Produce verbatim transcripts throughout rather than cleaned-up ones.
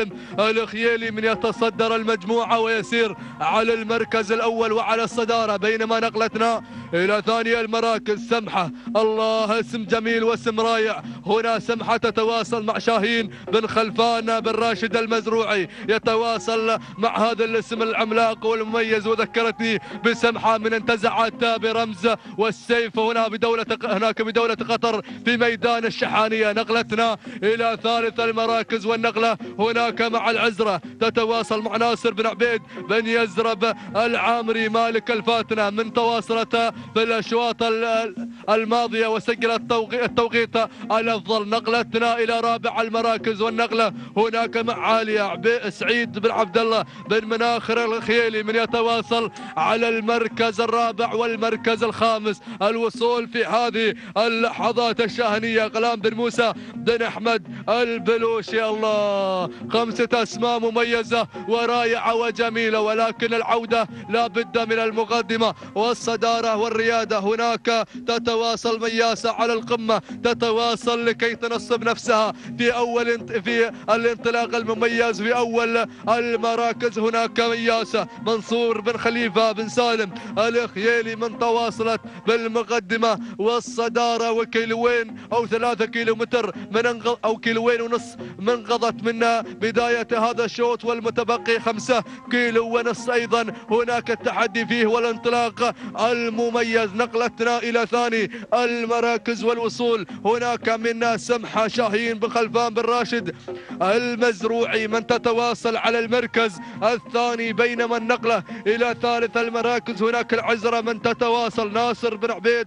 الخيالي من يتصدر المجموعة ويسير على المركز الأول وعلى الصدارة، بينما نقلتنا إلى ثاني المراكز سمحة. الله، اسم جميل واسم رائع. هنا سمحة تتواصل مع شاهين بن خلفان بن راشد المزروعي، يتواصل مع هذا الاسم العملاق والمميز، وذكرتني بسمحة من انتزعت برمز والسيف هنا بدولة هناك بدولة قطر في ميدان الشحانية. نقلتنا إلى ثالث المراكز، والنقلة هناك مع العزرة تتواصل مع ناصر بن عبيد بن يزرب العامري مالك الفاتنة، من تواصلت في الأشواط الماضية وسجلت التوقيت الأفضل. نقلتنا إلى رابع المراكز، والنقلة هناك مع عالية سعيد بن عبد الله بن مناخر الخيالي من يتواصل على المركز الرابع والمركز الخامس. الوصول في هذه اللحظات الشاهنية غلام بن موسى بن أحمد البلوشي. الله، خمسة أسماء مميزة ورائعة وجميلة، ولكن العودة لا بد من المقدمة والصدارة والريادة. هناك تتواصل مياسة على القمة، تتواصل لكي تنصب نفسها في أول في الانطلاق المميز في أول المراكز. هناك مياسة منصور بن خليفة بن سالم الخيالي من تواصلت بالمقدمة والصدارة، وكيلوين أو ثلاثة كيلومتر من انغ... أو كيلوين ونص من انقضت منا بداية هذا الشوط، والمتبقي خمسة كيلو ونص أيضا هناك التحدي فيه والانطلاق المميز. نقلتنا إلى ثاني المراكز والوصول هناك منا سمحة شاهين بن خلفان بن راشد المزروعي من تتواصل على المركز الثاني، بينما النقلة إلى ثالث المراكز هناك العزرة من تتواصل ناصر بن عبيد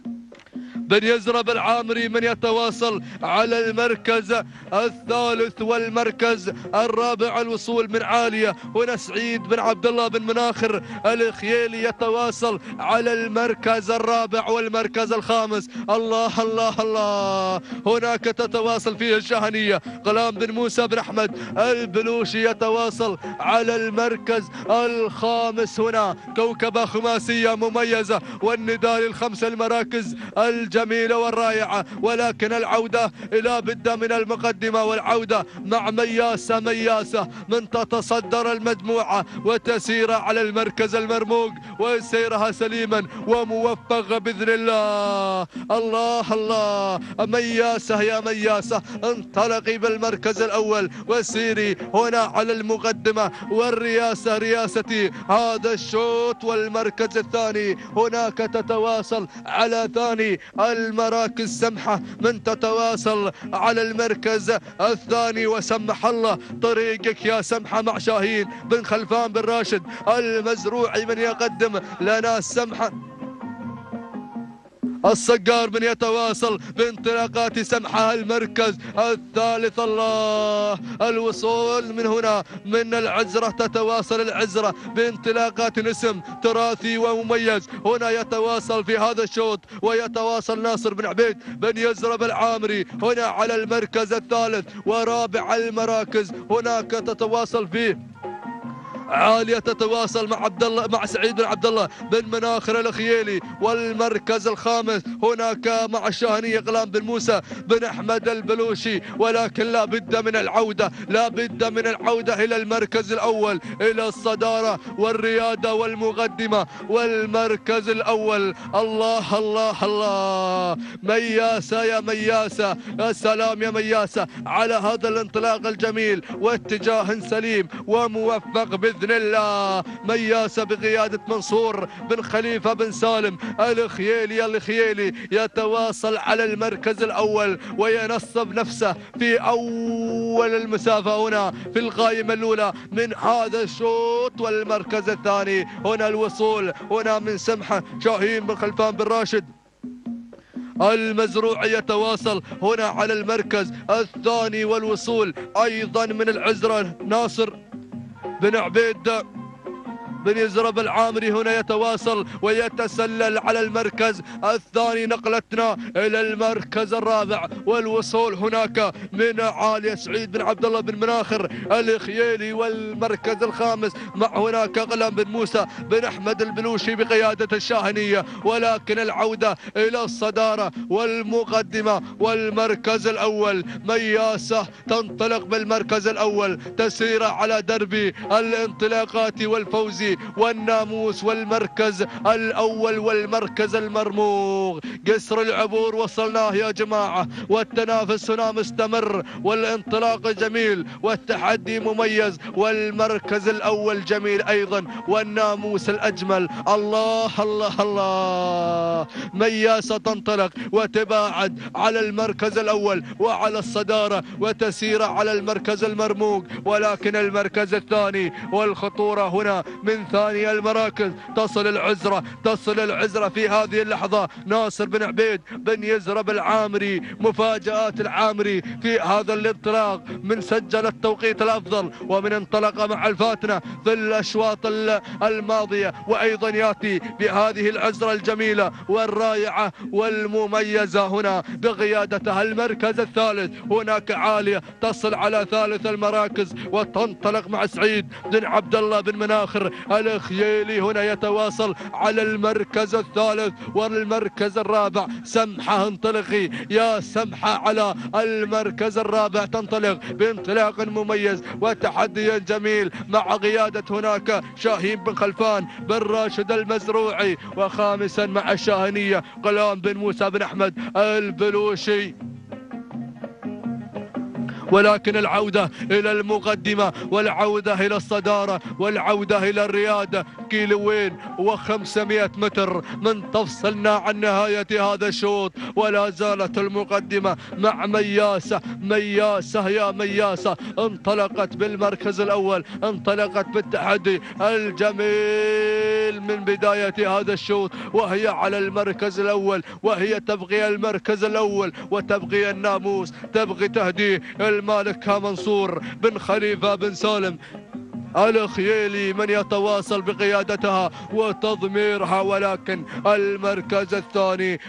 بن يزرب العامري من يتواصل على المركز الثالث والمركز الرابع. الوصول من عالية هنا سعيد بن عبد الله بن مناخر الخيالي يتواصل على المركز الرابع والمركز الخامس. الله الله الله، هناك تتواصل فيه الشاهنية غلام بن موسى بن أحمد البلوشي يتواصل على المركز الخامس. هنا كوكبة خماسية مميزة، والنداء للخمس المراكز الجميلة جميلة والرائعة، ولكن العودة إلى بد من المقدمة، والعودة مع مياسة مياسة من تتصدر المجموعة وتسير على المركز المرموق وسيرها سليما وموفق بإذن الله. الله الله، مياسة يا مياسة انطلقي بالمركز الأول وسيري هنا على المقدمة والرياسة رياستي هذا الشوط. والمركز الثاني هناك تتواصل على ثاني المراكز سمحة من تتواصل على المركز الثاني، وسمح الله طريقك يا سمحة مع شاهين بن خلفان بن راشد المزروعي من يقدم لنا سمحة الصقار من يتواصل بانطلاقات سمحة المركز الثالث. الله، الوصول من هنا من العزرة تتواصل العزرة بانطلاقات نسم تراثي ومميز. هنا يتواصل في هذا الشوط ويتواصل ناصر بن عبيد بن يزرب العامري هنا على المركز الثالث ورابع المراكز. هناك تتواصل فيه عالية تتواصل مع عبد الله مع سعيد بن عبد الله بن مناخر الخيالي، والمركز الخامس هناك مع الشاهنية غلام بن موسى بن أحمد البلوشي. ولكن لا بد من العودة لا بد من العودة إلى المركز الأول، إلى الصدارة والريادة والمقدمة والمركز الأول. الله الله الله، مياسة يا مياسة، يا سلام يا مياسة على هذا الانطلاق الجميل واتجاه سليم وموفق بإذن بإذن الله. مياسة بقيادة منصور بن خليفة بن سالم الخيالي الخيالي يتواصل على المركز الأول وينصب نفسه في أول المسافة هنا في القائمة الأولى من هذا الشوط. والمركز الثاني هنا الوصول هنا من سمحة شاهين بن خلفان بن راشد المزروعي يتواصل هنا على المركز الثاني، والوصول أيضا من العزرة ناصر بن عبيد بن يزرب العامري هنا يتواصل ويتسلل على المركز الثاني. نقلتنا إلى المركز الرابع والوصول هناك من عالية سعيد بن عبد الله بن مناخر الخيالي، والمركز الخامس مع هناك غلام بن موسى بن أحمد البلوشي بقيادة الشاهنية. ولكن العودة إلى الصدارة والمقدمة والمركز الأول، مياسة تنطلق بالمركز الأول تسير على درب الانطلاقات والفوز والناموس، والمركز الأول والمركز المرموق. قصر العبور وصلناه يا جماعة، والتنافس هنا مستمر والانطلاق جميل والتحدي مميز، والمركز الأول جميل أيضا والناموس الأجمل. الله الله الله، مياسة تنطلق وتباعد على المركز الأول وعلى الصدارة وتسير على المركز المرموق، ولكن المركز الثاني والخطورة هنا من ثاني المراكز. تصل العزرة تصل العزرة في هذه اللحظة. ناصر بن عبيد بن يزرب العامري، مفاجآت العامري في هذا الانطلاق، من سجل التوقيت الأفضل ومن انطلق مع الفاتنة في الأشواط الماضية، وأيضا يأتي بهذه العزرة الجميلة والرائعة والمميزة هنا بقيادتها. المركز الثالث هناك عالية تصل على ثالث المراكز وتنطلق مع سعيد بن عبد الله بن مناخر الخيالي، هنا يتواصل على المركز الثالث والمركز الرابع. سمحة انطلقي يا سمحة على المركز الرابع، تنطلق بانطلاق مميز وتحدي جميل مع قيادة هناك شاهين بن خلفان بن راشد المزروعي، وخامسا مع الشاهنية غلام بن موسى بن أحمد البلوشي. ولكن العودة إلى المقدمة والعودة إلى الصدارة والعودة إلى الريادة. كيلوين وخمسمائة متر من تفصلنا عن نهاية هذا الشوط، ولا زالت المقدمة مع مياسة. مياسة يا مياسة انطلقت بالمركز الأول، انطلقت بالتحدي الجميل من بداية هذا الشوط، وهي على المركز الأول، وهي تبغي المركز الأول وتبغي الناموس، تبغي تهديه المالك منصور بن خليفة بن سالم الخيالي من يتواصل بقيادتها وتضميرها. ولكن المركز الثاني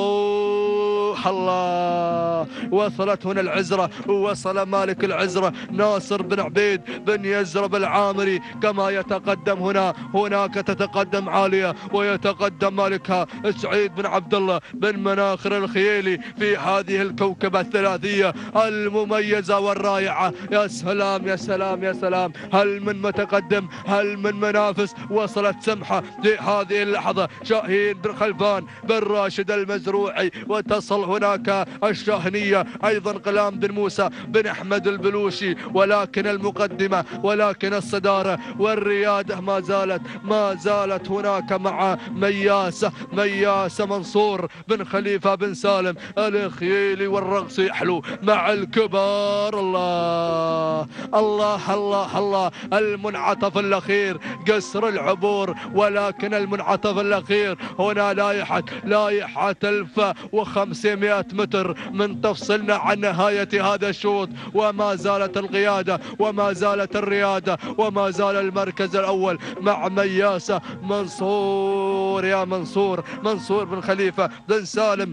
الله الله، وصلت هنا العزرة، ووصل مالك العزرة ناصر بن عبيد بن يزرب العامري، كما يتقدم هنا هناك تتقدم عالية ويتقدم مالكها سعيد بن عبد الله بن مناخر الخيالي في هذه الكوكبة الثلاثية المميزة والرائعة. يا سلام يا سلام يا سلام، هل من متقدم، هل من منافس؟ وصلت سمحة في هذه اللحظة شاهين بن خلفان بن راشد المزروعي، وتصل هناك الشاهنية أيضا غلام بن موسى بن أحمد البلوشي. ولكن المقدمة ولكن الصدارة والريادة ما زالت ما زالت هناك مع مياسة مياسة منصور بن خليفة بن سالم الخيالي، والرقص يحلو مع الكبار. الله الله الله الله، المنعطف الأخير قصر العبور، ولكن المنعطف الأخير هنا لايحة لايحة ألف وخمسمائة متر من تفصلنا عن نهاية هذا الشوط، وما زالت القيادة وما زالت الريادة وما زال المركز الأول مع مياسة منصور. يا منصور منصور بن خليفة بن سالم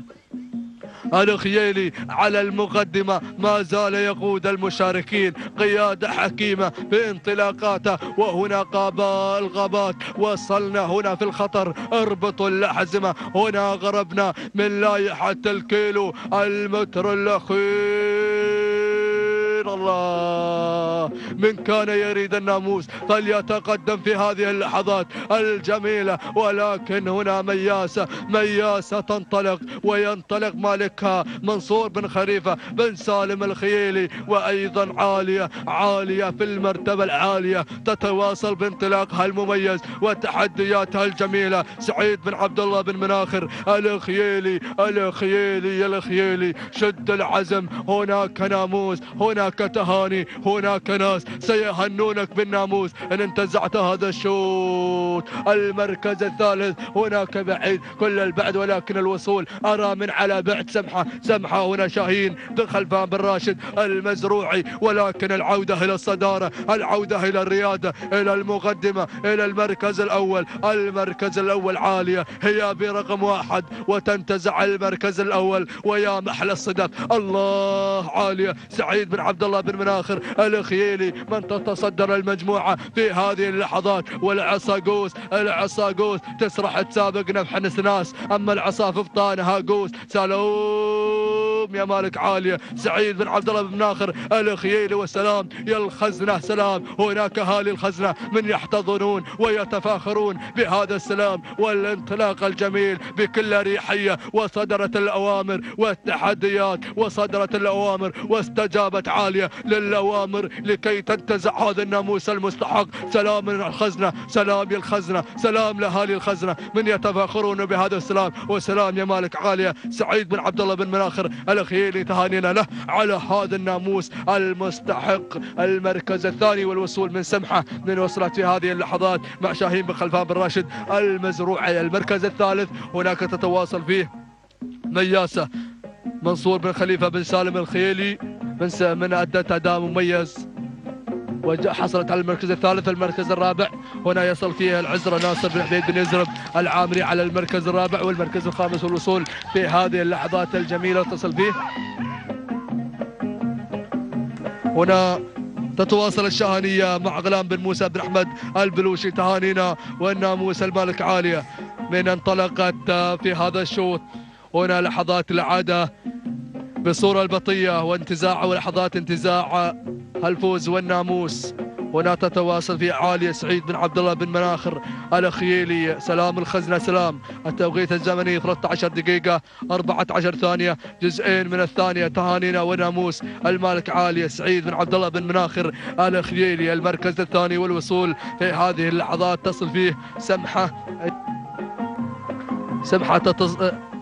الخيالي على المقدمة، ما زال يقود المشاركين قيادة حكيمة بانطلاقاته. وهنا غابة الغابات، وصلنا هنا في الخطر، اربطوا الأحزمة، هنا غربنا من لايحة الكيلو المتر الأخير. الله، من كان يريد الناموس فليتقدم في هذه اللحظات الجميلة. ولكن هنا مياسة مياسة تنطلق، وينطلق مالكها منصور بن خليفة بن سالم الخيالي، وأيضا عالية عالية في المرتبة العالية تتواصل بانطلاقها المميز وتحدياتها الجميلة. سعيد بن عبد الله بن مناخر الخيالي الخيالي الخيالي، شد العزم، هناك ناموس، هناك هناك تهاني، هناك ناس سيهنونك بالناموس ان انتزعت هذا الشوط. المركز الثالث هناك بعيد كل البعد ولكن الوصول أرى من على بعد. سمحة سمحة هنا شاهين دخل فان بن راشد المزروعي، ولكن العودة إلى الصدارة، العودة إلى الريادة، إلى المقدمة، إلى المركز الأول. المركز الأول عالية هي برقم واحد وتنتزع المركز الأول، ويا محل الصدف. الله عالية سعيد بن عبد الله بن مناخر الخييلي من تتصدر المجموعة في هذه اللحظات. والعصاقوس العصاقوس تسرح تسابق نفح نسناس، أما العصا في بطانها قوس. سلام يا مالك عالية سعيد بن عبد الله بن مناخر الخييلي، والسلام يا الخزنة. سلام هناك اهالي الخزنة من يحتضنون ويتفاخرون بهذا السلام والانطلاق الجميل بكل اريحية. وصدرت الاوامر والتحديات، وصدرت الاوامر واستجابت عالية للاوامر لكي تنتزع هذا الناموس المستحق. سلام من الخزنة، سلام يا الخزنة، سلام لاهالي الخزنة من يتفاخرون بهذا السلام. وسلام يا مالك عالية سعيد بن عبد الله بن مناخر الخييلي، تهانينا له على هذا الناموس المستحق. المركز الثاني والوصول من سمحة من وصلت في هذه اللحظات مع شاهين بن خلفان بن راشد المزروعي. المركز الثالث هناك تتواصل فيه مياسة منصور بن خليفة بن سالم الخييلي من من أدت أداء مميز وحصلت على المركز الثالث. المركز الرابع هنا يصل فيه العزرة ناصر بن حميد بن يزرب العامري على المركز الرابع. والمركز الخامس والوصول في هذه اللحظات الجميلة تصل فيه هنا تتواصل الشاهنية مع غلام بن موسى بن أحمد البلوشي، تهانينا والناموس المالك عالية من انطلقت في هذا الشوط. هنا لحظات العادة بصورة البطية وانتزاع ولحظات انتزاع الفوز والناموس. هنا تتواصل في عالية سعيد بن عبد الله بن مناخر الخييلي. سلام الخزنة سلام. التوقيت الزمني ثلاثة عشر دقيقة أربعة عشر ثانية جزئين من الثانية. تهانينا وناموس المالك عالية سعيد بن عبد الله بن مناخر الخييلي. المركز الثاني والوصول في هذه اللحظات تصل فيه سمحة سمحة تتص...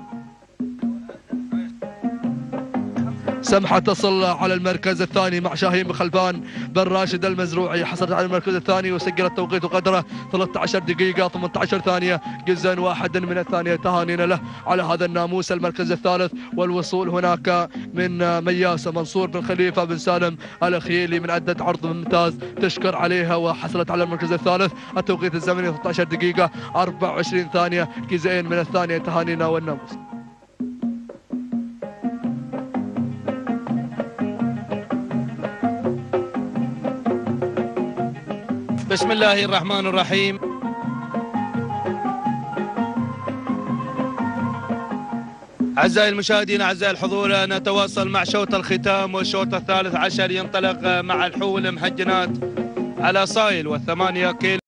سمحة تصل على المركز الثاني مع شاهين بن خلفان بن راشد المزروعي. حصلت على المركز الثاني وسجل التوقيت قدره ثلاثة عشر دقيقة ثمانية عشر ثانية جزءا واحدا من الثانية. تهانينا له على هذا الناموس. المركز الثالث والوصول هناك من مياسة منصور بن خليفة بن سالم الخييلي من أدت عرض ممتاز تشكر عليها وحصلت على المركز الثالث. التوقيت الزمني ثلاثة عشر دقيقة أربعة وعشرين ثانية جزئين من الثانية. تهانينا والناموس. بسم الله الرحمن الرحيم. أعزائي المشاهدين أعزائي الحضور، نتواصل مع شوط الختام والشوط الثالث عشر ينطلق مع الحول محجنات على صايل والثمانية كيلو.